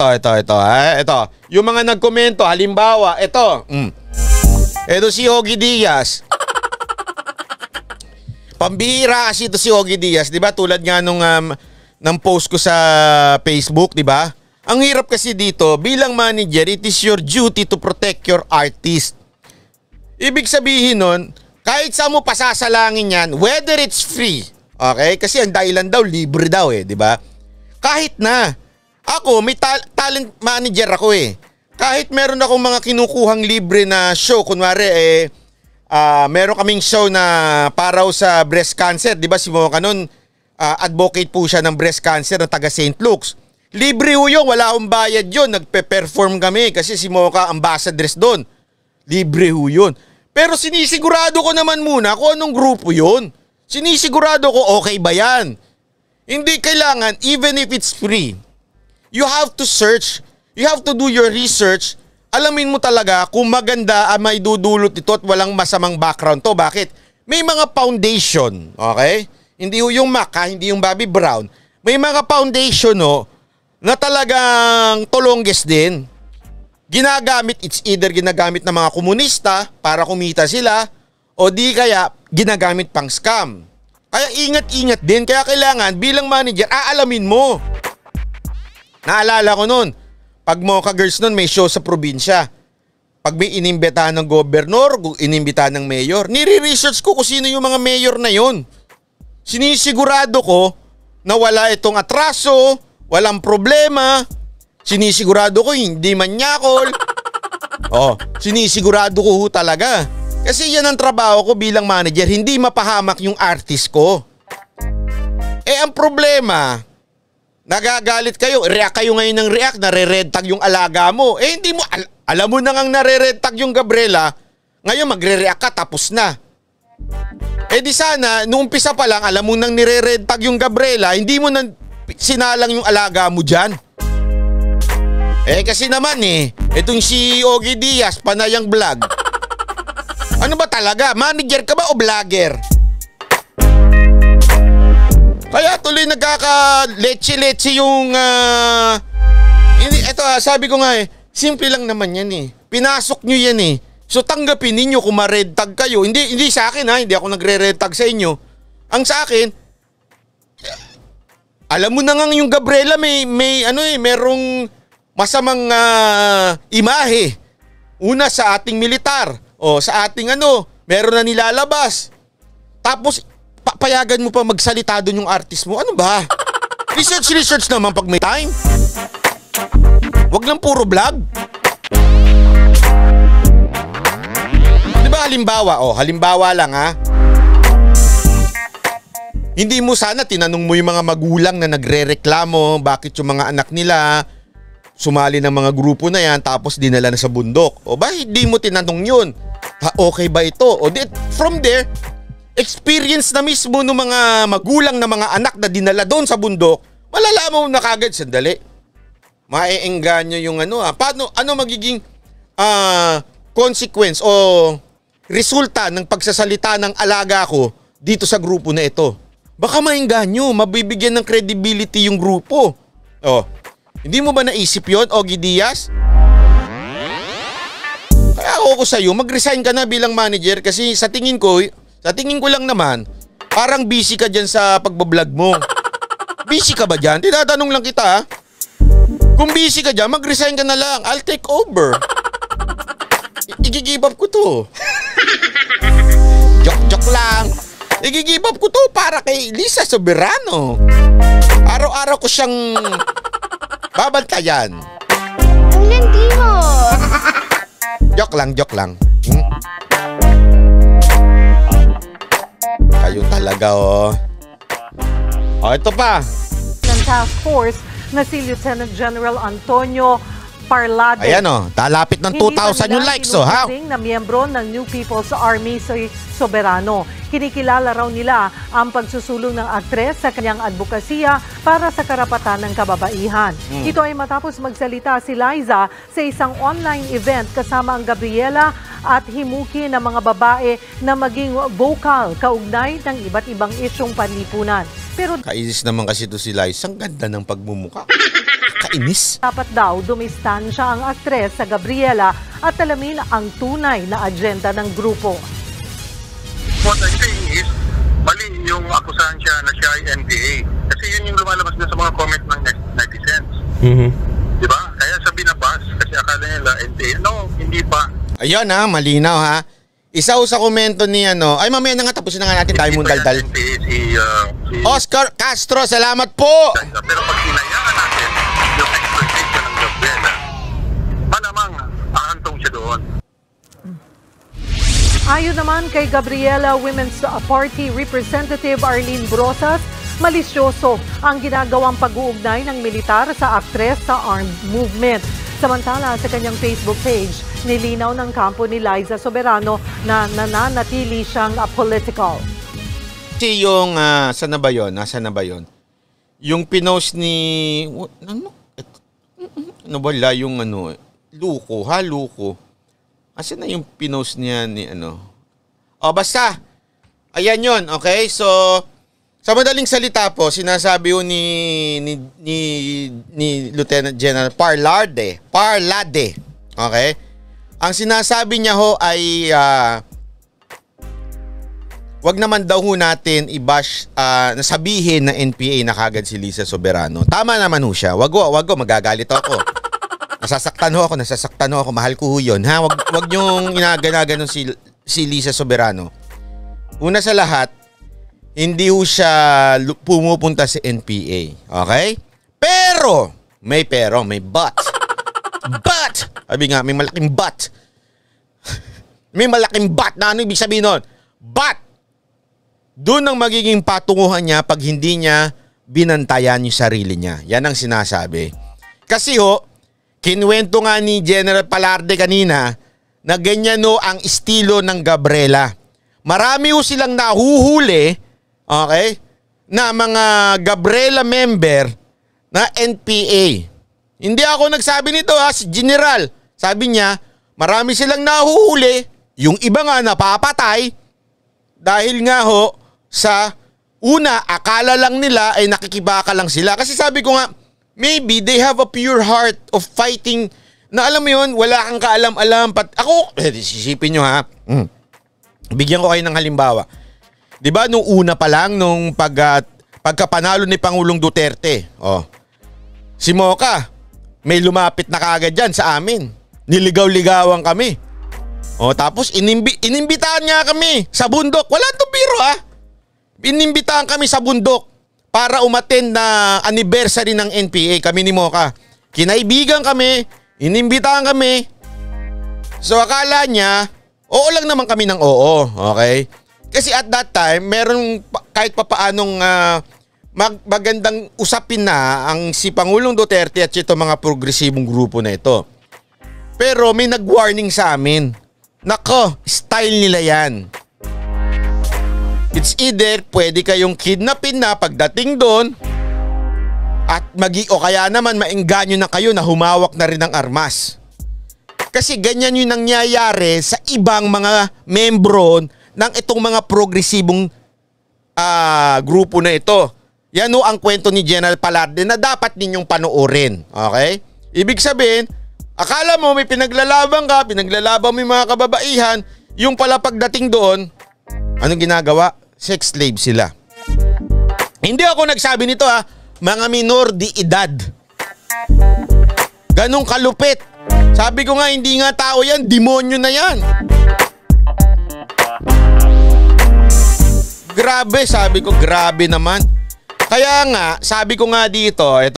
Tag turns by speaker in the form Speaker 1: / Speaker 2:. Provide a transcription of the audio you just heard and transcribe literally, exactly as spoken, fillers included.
Speaker 1: ito, ito, ito. Ha? Ito. Yung mga nagkomento, halimbawa, ito. Mm. Ito si Ogie Diaz. Pambihira kasi ito si Ogie Diaz, di ba? Tulad nga nung um, ng post ko sa Facebook, di ba? Ang hirap kasi dito, bilang manager, it is your duty to protect your artist. Ibig sabihin nun, kahit saan mo pasasalangin yan, whether it's free, okay? Kasi ang dahilan daw, libre daw eh, di ba? Kahit na, ako, may ta- talent manager ako eh. Kahit meron akong mga kinukuhang libre na show, kunwari eh, uh, meron kaming show na paraw sa breast cancer, di ba si Mocha nun, uh, advocate po siya ng breast cancer ng taga Saint Luke's. Libre ho yun, wala akong bayad yun, nagpe-perform kami kasi si Mocha ambassadress doon. Libre ho yun. Pero sinisigurado ko naman muna kung anong grupo yun. Sinisigurado ko okay ba yan. Hindi kailangan, even if it's free, you have to search, you have to do your research. Alamin mo talaga kung maganda ang may dudulot ito at walang masamang background to. Bakit? May mga foundation, okay? Hindi yung Mac, ha? Hindi yung Bobby Brown. May mga foundation, no, na talagang tulongges din. Ginagamit, it's either ginagamit ng mga komunista para kumita sila o di kaya ginagamit pang scam. Kaya ingat-ingat din. Kaya kailangan bilang manager, aalamin mo. Naalala ko nun, pag Mocha Girls nun may show sa probinsya. Pag may inimbitahan ng gobernador, inimbitahan ng mayor, nire-research ko kung sino yung mga mayor na yun. Sinisigurado ko na wala itong atraso, walang problema. Sinisigurado ko hindi manyakol. Oh, sinisigurado ko ho talaga. Kasi yan ang trabaho ko bilang manager, hindi mapahamak yung artist ko. Eh ang problema, nagagalit kayo, react kayo ngayon ng react, nare-red tag yung alaga mo. Eh hindi mo, al- alam mo na ngang nare-red tag yung Gabriela, ngayon magre-react ka tapos na. Eh di sana, nung umpisa pa lang, alam mo nang nire-red tag yung Gabriela, hindi mo nang sinalang yung alaga mo dyan. Eh kasi naman eh, itong si Ogie Diaz, panayang vlog. Ano ba talaga? Manager ka ba o vlogger? Kaya tuloy nagkaka-leche-leche yung... Uh, ito sabi ko nga eh, simple lang naman yan eh. Pinasok nyo yan eh. So tanggapin ninyo kung ma-red tag kayo. Hindi, hindi sa akin ha, hindi ako nagre-red tag sa inyo. Ang sa akin, alam mo na nga yung Gabriela may, may ano eh, merong masamang uh, imahe. Una sa ating militar. O sa ating ano, meron na nilalabas. Tapos, papayagan mo pa magsalita doon yung artist mo. Ano ba? Research, research naman pag may time. Wag lang puro vlog. Di ba halimbawa? O, halimbawa lang ha. Hindi mo sana tinanong mo yung mga magulang na nagre-reklamo bakit yung mga anak nila sumali ng mga grupo na yan tapos dinala na sa bundok. O ba hindi mo tinanong yun? Ha, okay ba ito? O di, from there, experience na mismo ng mga magulang na mga anak na dinala doon sa bundok, malalaman mo na kagad, sandali. Maeengganyo yung ano ha. Paano, ano magiging uh, consequence o resulta ng pagsasalita ng alaga ko dito sa grupo na ito? Baka maengganyo, mabibigyan ng credibility yung grupo. O, hindi mo ba naisip yun, Ogie Diaz? Kaya ako ko sa'yo, mag-resign ka na bilang manager kasi sa tingin ko, sa tingin ko lang naman, parang busy ka dyan sa pagbablog mo. Busy ka ba dyan? Tinatanong lang kita ha. Kung busy ka dyan, mag-resign ka na lang. I'll take over. I-give up ko to. Joke-joke lang. I-give up ko to para kay Lisa Soberano. Araw-araw ko siyang babantayan.
Speaker 2: Ang landi mo.
Speaker 1: Joke lang, joke lang. Hmm? Kayo talaga oh. Oh, ito pa.
Speaker 3: Ng task force na si Lieutenant General Antonio Parlado.
Speaker 1: Ayan oh, talapit ng two thousand yung likes oh, ha?
Speaker 3: Na miyembro ng New People's Army si Soberano. Kinikilala raw nila ang pagsusulong ng aktres sa kanyang advokasya para sa karapatan ng kababaihan. Hmm. Ito ay matapos magsalita si Liza sa isang online event kasama ang Gabriela at himuki ng mga babae na maging vocal kaugnay ng iba't ibang isyong panlipunan. Pero
Speaker 1: Kainis naman kasi to si Liza. Ang ganda ng pagmumuka. Kainis.
Speaker 3: dapat daw dumistansya ang aktres sa Gabriela at alamin ang tunay na agenda ng grupo.
Speaker 4: What I'm saying is, mali yung akusahan siya na siya ay N P A. Kasi yun yung lumalabas na sa mga comment ng netizens.
Speaker 5: Mm-hmm.
Speaker 4: Di ba? Kaya sa binabas, kasi akala nila N P A. No, hindi pa.
Speaker 1: Ayun ha, malinaw ha. Isa sa komento ni ano, ay mamaya na nga tapusin na nga natin tayo mong daldal.
Speaker 4: N P A si, uh, si
Speaker 1: Oscar Castro, salamat po!
Speaker 4: Liza. Pero pag hinayaan natin yung exploitation ng Gabriela, malamang ahantong siya doon.
Speaker 3: Ayon naman kay Gabriela Women's Party Representative Arlene Brosas, malisyoso ang ginagawang pag-uugnay ng militar sa aktres sa armed movement. Samantala sa kanyang Facebook page, nilinaw ng kampo ni Liza Soberano na nananatili siyang uh, political.
Speaker 1: Kasi yung, uh, saan na ba yun? Nasaan na ba yun? Yung pinost ni, what, ano? Ano ba la yung ano, Luko, ha, Luko. Asan na yung pinost niya ni ano? O basta, ayan yun, okay? So, sa madaling salita po, sinasabi yun ni, ni, ni, ni Lieutenant General Parlade, Parlade, okay? Ang sinasabi niya ho ay, uh, wag naman daw ho natin i-bash, uh, nasabihin na N P A na kagad si Liza Soberano. Tama naman ho siya, wag ho, wag ho, magagalit ako. Nasasaktan ho ako, nasasaktan ho ako, mahal ko ho yun. Ha? Wag, wag niyong inaganagan ng si, si Liza Soberano. Una sa lahat, hindi ho siya pumupunta sa N P A. Okay? Pero, may pero, may but. But! Sabi nga, may malaking but. May malaking but na ano ibig sabihin nun? But! Doon ang magiging patunguhan niya pag hindi niya binantayan yung sarili niya. Yan ang sinasabi. Kasi ho, kinuwento nga ni General Palarde kanina na ganyan no ang estilo ng Gabriela. Marami ho silang nahuhuli, okay, na mga Gabriela member na N P A. Hindi ako nagsabi nito ha, si General. Sabi niya, marami silang nahuhuli, yung iba nga napapatay dahil nga ho sa una, akala lang nila ay nakikibaka lang sila. Kasi sabi ko nga, maybe they have a pure heart of fighting na alam mo yun, wala kang kaalam-alam. Pat ako, eh, sisipin nyo ha. Hmm. Bigyan ko kayo ng halimbawa. Di ba nung una pa lang, nung pag, uh, pagkapanalo ni Pangulong Duterte, oh, si Mocha, may lumapit na kagad dyan sa amin. Niligaw-ligawan kami. Oh, tapos inimbi inimbitahan niya kami sa bundok. Wala itong biro ha. Inimbitahan kami sa bundok para umattend na anniversary ng N P A, kami ni Mocha. Kinaibigan kami, inimbitahan kami. So akala niya, oo lang naman kami ng oo, okay? Kasi at that time, meron kahit papaanong uh, mag magandang usapin na ang si Pangulong Duterte at ito mga progresibong grupo na ito. Pero may nag-warning sa amin. Nako, style nila yan. It's either pwede kayong kidnapin na pagdating doon at magi o kaya naman maengganyo na kayo na humawak na rin ng armas. Kasi ganyan yung nangyayari sa ibang mga membro ng itong mga progresibong uh, grupo na ito. Yan o ang kwento ni General Palarde na dapat ninyong panoorin. Okay? Ibig sabihin, akala mo may pinaglalaban ka, pinaglalaban mo yung mga kababaihan, yung pala pagdating doon, anong ginagawa? Sex slave sila. Hindi ako nagsabi nito ha, mga minor di edad. Ganong kalupit. Sabi ko nga, hindi nga tao yan, demonyo na yan. Grabe, sabi ko, grabe naman. Kaya nga, sabi ko nga dito, ito